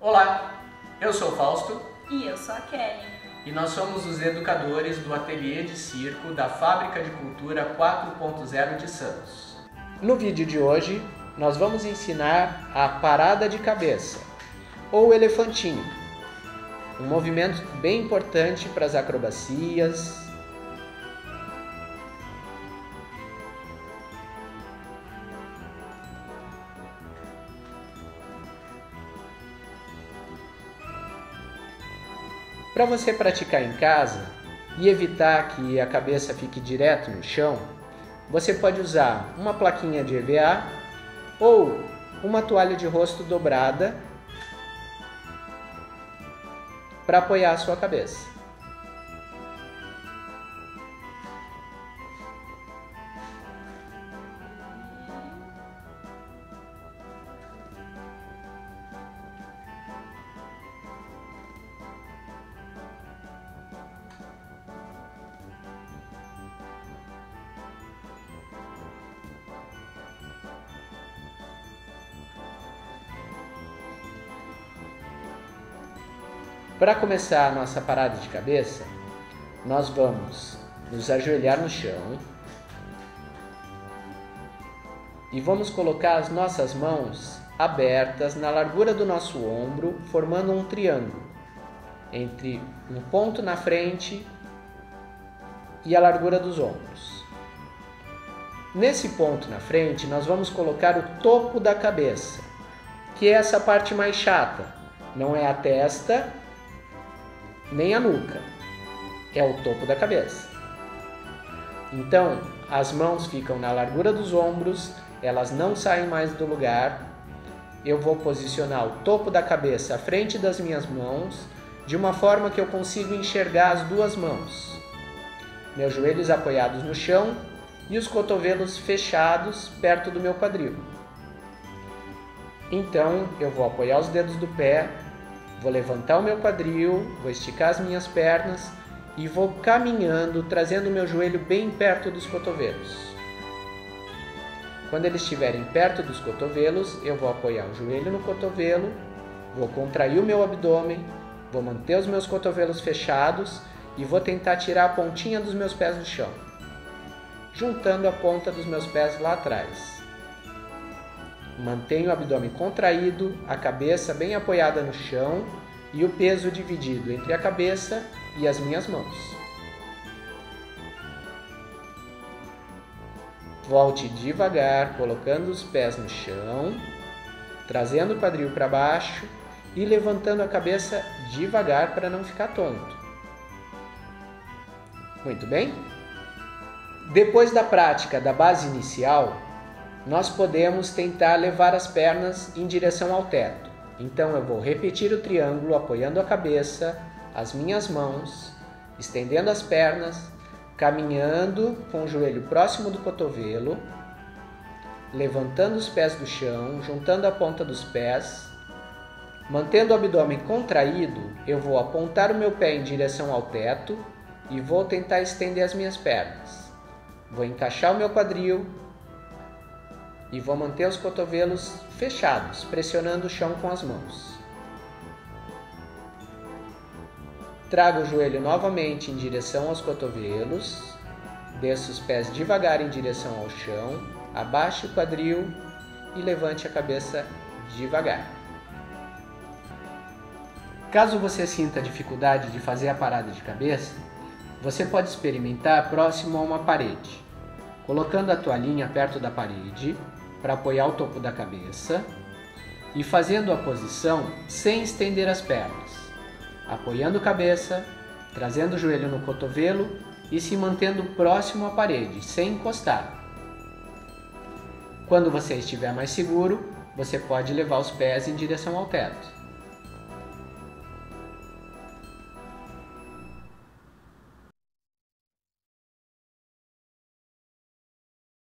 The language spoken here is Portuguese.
Olá, eu sou o Fausto e eu sou a Kelly e nós somos os educadores do Ateliê de Circo da Fábrica de Cultura 4.0 de Santos. No vídeo de hoje nós vamos ensinar a parada de cabeça ou elefantinho, um movimento bem importante para as acrobacias. Para você praticar em casa e evitar que a cabeça fique direto no chão, você pode usar uma plaquinha de EVA ou uma toalha de rosto dobrada para apoiar a sua cabeça. Para começar a nossa parada de cabeça, nós vamos nos ajoelhar no chão e vamos colocar as nossas mãos abertas na largura do nosso ombro, formando um triângulo entre um ponto na frente e a largura dos ombros. Nesse ponto na frente, nós vamos colocar o topo da cabeça, que é essa parte mais chata, não é a testa nem a nuca, é o topo da cabeça. Então, as mãos ficam na largura dos ombros, elas não saem mais do lugar. Eu vou posicionar o topo da cabeça à frente das minhas mãos, de uma forma que eu consiga enxergar as duas mãos. Meus joelhos apoiados no chão e os cotovelos fechados perto do meu quadril. Então, eu vou apoiar os dedos do pé, vou levantar o meu quadril, vou esticar as minhas pernas e vou caminhando, trazendo o meu joelho bem perto dos cotovelos. Quando eles estiverem perto dos cotovelos, eu vou apoiar o joelho no cotovelo, vou contrair o meu abdômen, vou manter os meus cotovelos fechados e vou tentar tirar a pontinha dos meus pés do chão, juntando a ponta dos meus pés lá atrás. Mantenho o abdômen contraído, a cabeça bem apoiada no chão e o peso dividido entre a cabeça e as minhas mãos. Volte devagar, colocando os pés no chão, trazendo o quadril para baixo e levantando a cabeça devagar para não ficar tonto. Muito bem? Depois da prática da base inicial, nós podemos tentar levar as pernas em direção ao teto. Então eu vou repetir o triângulo apoiando a cabeça, as minhas mãos, estendendo as pernas, caminhando com o joelho próximo do cotovelo, levantando os pés do chão, juntando a ponta dos pés, mantendo o abdômen contraído, eu vou apontar o meu pé em direção ao teto e vou tentar estender as minhas pernas. Vou encaixar o meu quadril e vou manter os cotovelos fechados, pressionando o chão com as mãos. Trago o joelho novamente em direção aos cotovelos, desço os pés devagar em direção ao chão, abaixe o quadril e levante a cabeça devagar. Caso você sinta dificuldade de fazer a parada de cabeça, você pode experimentar próximo a uma parede, colocando a toalhinha perto da parede para apoiar o topo da cabeça e fazendo a posição sem estender as pernas, apoiando a cabeça, trazendo o joelho no cotovelo e se mantendo próximo à parede, sem encostar. Quando você estiver mais seguro, você pode levar os pés em direção ao teto.